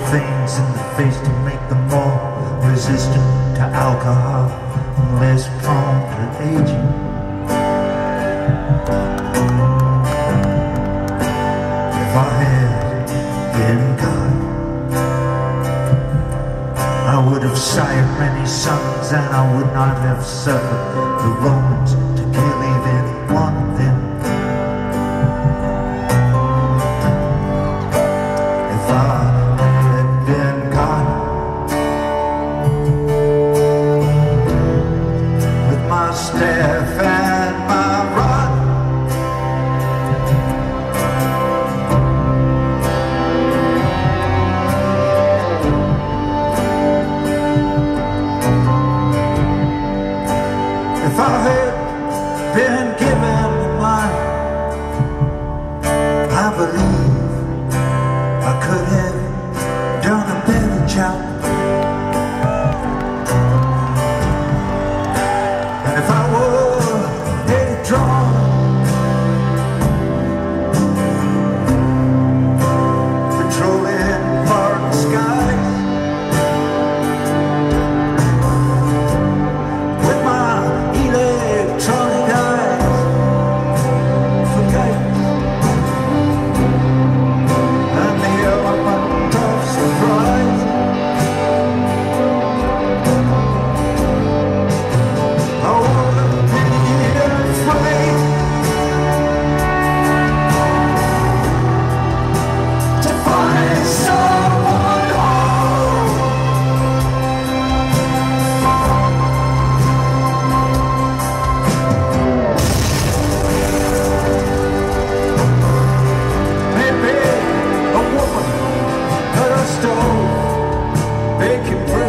things in the face to make them more resistant to alcohol and less prone to aging. If I had been God, I would have sired many sons, and I would not have suffered the Romans to kill even one of them. If I had been God, with my staff and my rod, if I had been given a mind, I believe I could have done a better job. And if I were a drone, patrolling foreign skies with my electronic eyes for guidance and the element of surprise, I wouldn't be afraid to find someone home. Maybe a woman at a stove baking bread.